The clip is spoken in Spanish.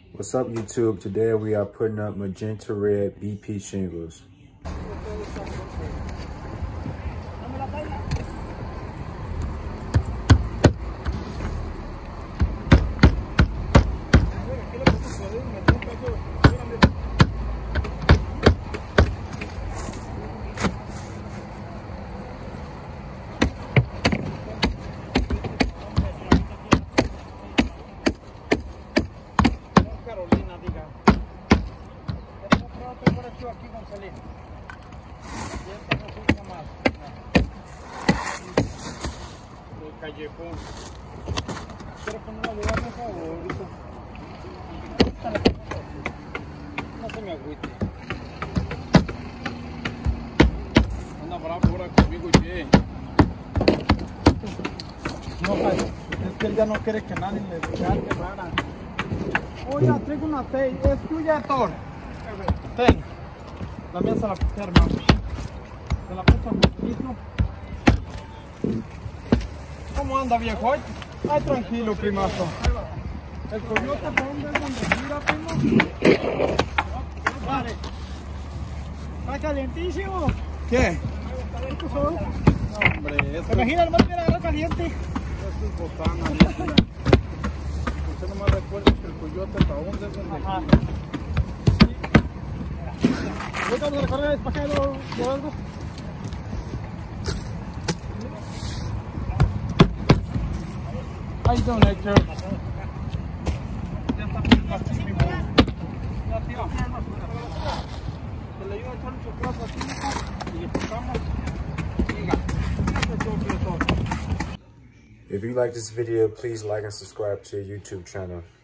What's up, YouTube? Today we are putting up magenta red BP shingles. Aquí con Celina. Y esta no se usa más. El callejón. ¿Quieres poner una de mesa o ahorita? No se me agüite. Anda bravo ahora conmigo, che. No, es que él ya no quiere que nadie le diga que rara. Oye, traigo una té. Es tuya, Thor. Ten. La mía se la puse, hermano. Se la puse un poquito. ¿Cómo anda, viejo? Ay, tranquilo, primazo. El coyote, ¿por dónde es donde mira, primo? Vale. ¿Está calientísimo? ¿Qué? No, hombre, eso... ¿Te imaginas el mar que era caliente? Eso es botana, ¿viste? Usted nomás recuerda que el coyote, ¿para dónde es donde mira? Ahorita vamos a recorrer el pasajero de algo. How you doing, Hector? Ya está bien así, mi amor. Ya, tío. Se le ayuda a echar un chocolate así y le picamos. Siga. If you like this video, please like and subscribe to your YouTube channel.